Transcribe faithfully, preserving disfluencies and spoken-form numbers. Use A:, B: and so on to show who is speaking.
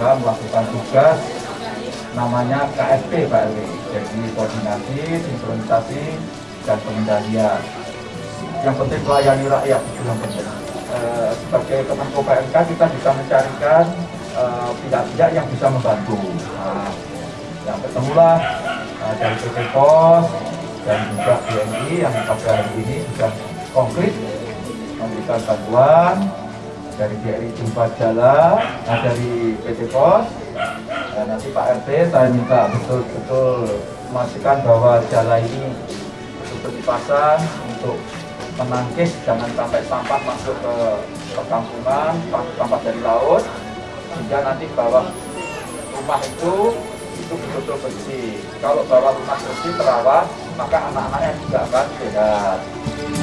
A: juga melakukan tugas namanya K S P Pak R W, jadi koordinasi, sinkronisasi, dan pengendalian. Yang penting melayani rakyat itu yang penting. E, sebagai Kemenko P M K kita bisa mencarikan pihak-pihak e, yang bisa membantu. Nah, yang ketemulah e, dari P T Pos dan juga B N I yang pada hari ini sudah konkret memberikan bantuan. Dari B R I Jumpa Jala, nah dari P T Pos, dan nanti Pak R T saya minta betul-betul memastikan bahwa jala ini betul dipasang untuk menangkis jangan sampai sampah masuk ke perkampungan, sampah dari laut, sehingga nanti bawah rumah itu itu betul-betul bersih. Kalau bawah rumah bersih terawat, maka anak-anaknya juga akan sehat.